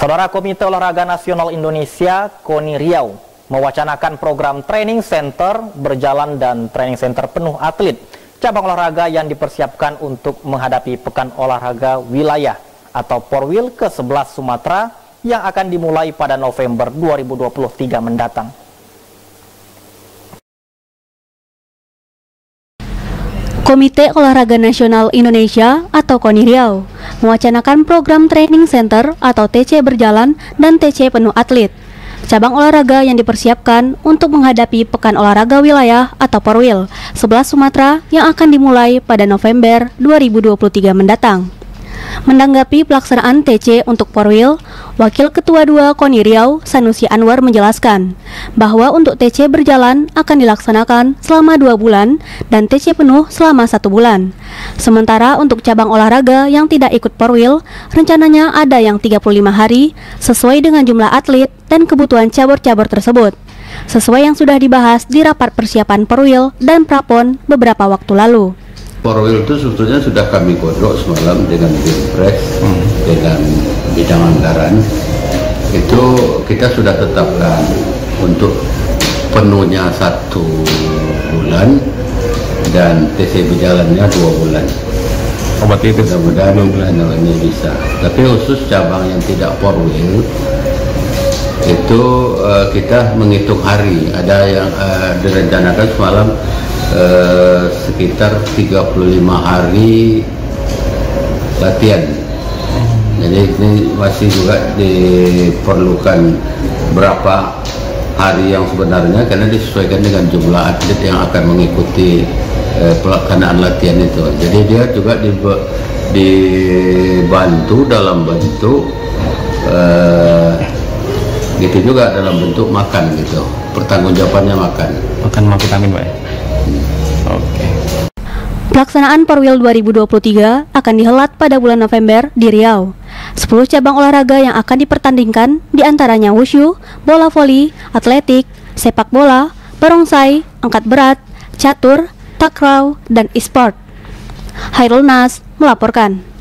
Saudara, Komite Olahraga Nasional Indonesia KONI Riau mewacanakan program training center berjalan dan training center penuh atlet cabang olahraga yang dipersiapkan untuk menghadapi Pekan Olahraga Wilayah atau Porwil ke-11 Sumatera yang akan dimulai pada November 2023 mendatang. Komite Olahraga Nasional Indonesia atau KONI Riau mewacanakan program training center atau TC berjalan dan TC penuh atlet cabang olahraga yang dipersiapkan untuk menghadapi Pekan Olahraga Wilayah atau Porwil 11 Sumatera yang akan dimulai pada November 2023 mendatang. Menanggapi pelaksanaan TC untuk Porwil, Wakil Ketua 2 KONI Riau, Sanusi Anwar menjelaskan bahwa untuk TC berjalan akan dilaksanakan selama 2 bulan dan TC penuh selama 1 bulan. Sementara untuk cabang olahraga yang tidak ikut Porwil, rencananya ada yang 35 hari sesuai dengan jumlah atlet dan kebutuhan cabur-cabur tersebut, sesuai yang sudah dibahas di rapat persiapan Porwil dan Prapon beberapa waktu lalu. Porwil itu sebetulnya sudah kami godok semalam dengan Binpres, dengan bidang anggaran. Itu kita sudah tetapkan untuk penuhnya 1 bulan dan TC berjalannya 2 bulan. Berarti itu mudah-mudahan bulan ini bisa. Tapi khusus cabang yang tidak Porwil itu kita menghitung hari. Ada yang direncanakan semalam sekitar 35 hari latihan. Jadi ini masih juga diperlukan berapa hari yang sebenarnya karena disesuaikan dengan jumlah atlet yang akan mengikuti pelaksanaan latihan itu. Jadi dia juga dibantu dalam bentuk gitu juga dalam bentuk makan gitu. Pertanggungjawabannya makan vitamin, Pak. Oke. Pelaksanaan Porwil 2023 akan dihelat pada bulan November di Riau. 10 cabang olahraga yang akan dipertandingkan diantaranya wushu, bola voli, atletik, sepak bola, barongsai, angkat berat, catur, takraw, dan e-sport. Hairul Nas melaporkan.